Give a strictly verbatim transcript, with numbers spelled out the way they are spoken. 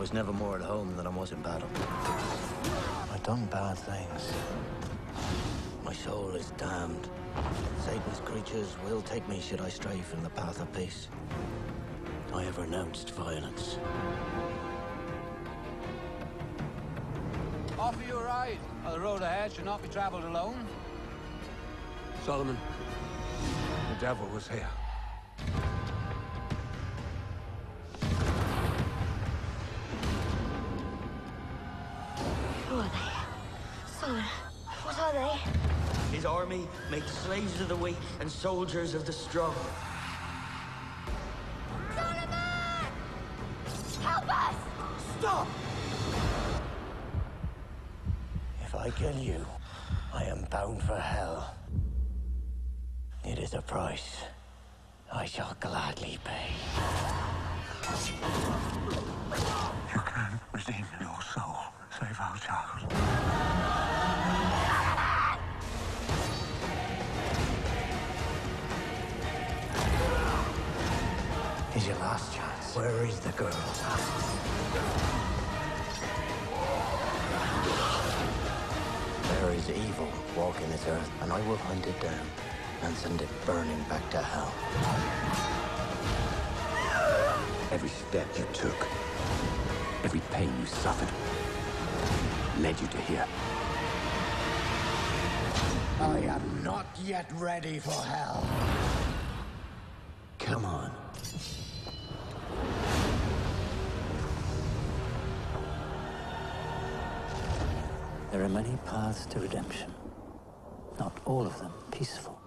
was never more at home than I was in battle. I've done bad things. My soul is damned. Satan's creatures will take me should I stray from the path of peace. I have renounced violence. Offer you a ride. Well, the road ahead should not be traveled alone. Solomon, the devil was here. Who are they? Solomon, what are they? His army makes slaves of the weak and soldiers of the strong. Solomon! Help us! Stop! If I kill you, I am bound for hell. It is a price I shall gladly pay. You can redeem your soul. Save our child. Is your last chance. Where is the girl? There is evil walking this earth, and I will hunt it down and send it burning back to hell. Every step you took, every pain you suffered, led you to here. I am not yet ready for hell. Come on. There are many paths to redemption, not all of them peaceful.